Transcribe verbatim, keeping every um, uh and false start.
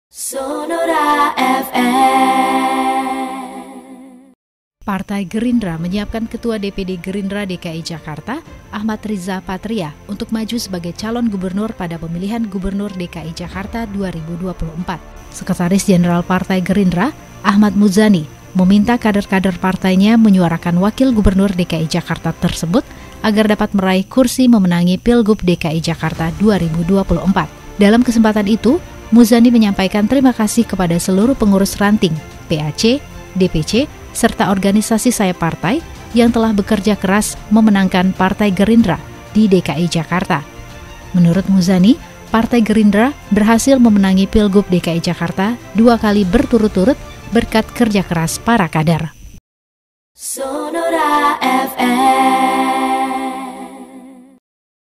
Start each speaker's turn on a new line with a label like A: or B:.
A: Sonora F M.
B: Partai Gerindra menyiapkan Ketua D P D Gerindra D K I Jakarta, Ahmad Riza Patria, untuk maju sebagai calon gubernur pada pemilihan Gubernur D K I Jakarta dua ribu dua puluh empat. Sekretaris Jenderal Partai Gerindra, Ahmad Muzani, meminta kader-kader partainya menyuarakan wakil gubernur D K I Jakarta tersebut agar dapat meraih kursi memenangi Pilgub D K I Jakarta dua ribu dua puluh empat. Dalam kesempatan itu, Muzani menyampaikan terima kasih kepada seluruh pengurus ranting, P A C, D P C, serta organisasi sayap partai yang telah bekerja keras memenangkan Partai Gerindra di D K I Jakarta. Menurut Muzani, Partai Gerindra berhasil memenangi Pilgub D K I Jakarta dua kali berturut-turut berkat kerja keras para kader.
A: Sonora F M.